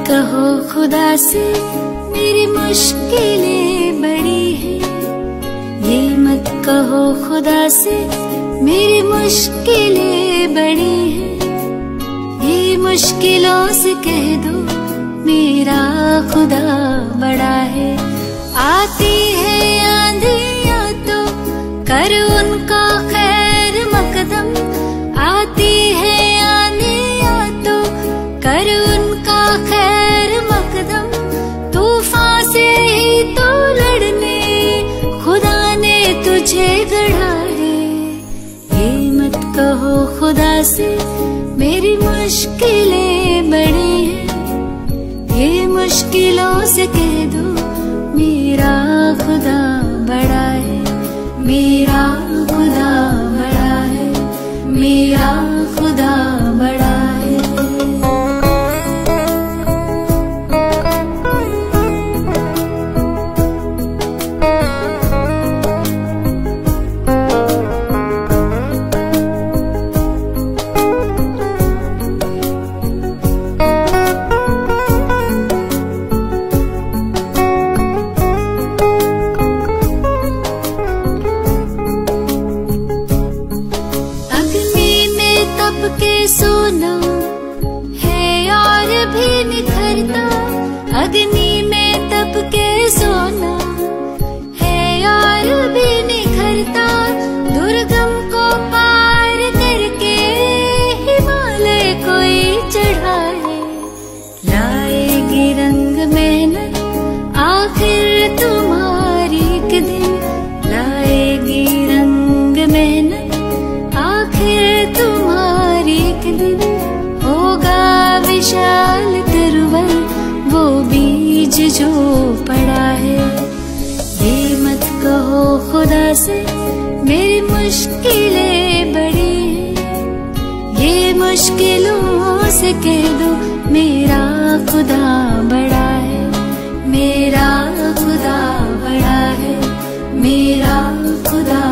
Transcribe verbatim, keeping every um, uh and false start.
कहो खुदा से मेरी मुश्किलें बड़ी हैं, ये मत कहो खुदा से मेरी मुश्किलें बड़ी हैं। ये मुश्किलों से कह दो मेरा खुदा बड़ा है। आती है आंधियाँ तो कर उनका खैर मकदम, आती है आंधियाँ तो कर उनका खैर मकदम। तूफान से ही तो लड़ने खुदा ने तुझे गढ़ा है। ये मत कहो खुदा से मेरी मुश्किलें बड़ी हैं, ये मुश्किलों से कह दो मेरा खुदा बड़ा है। मेरा खुदा बड़ा है, मेरा खुदा बड़ा है। के सोना है और भी निखरता, अग्नि में तप के सोना है और भी निखरता। दुर्गम को पार करके हिमालय कोई चढ़ाए, लाएगी रंग मेहनत आखिर तुम्हारी एक दिन, लाएगी रंग मेहनत आखिर तुम्हारी एक दिन। होगा विशाल तिरुवल वो बीज जो पड़ा है। ये मत कहो खुदा से मेरी मुश्किलें बड़ी हैं, ये मुश्किलों से कह दो मेरा खुदा बड़ा है। मेरा खुदा बड़ा है, मेरा खुदा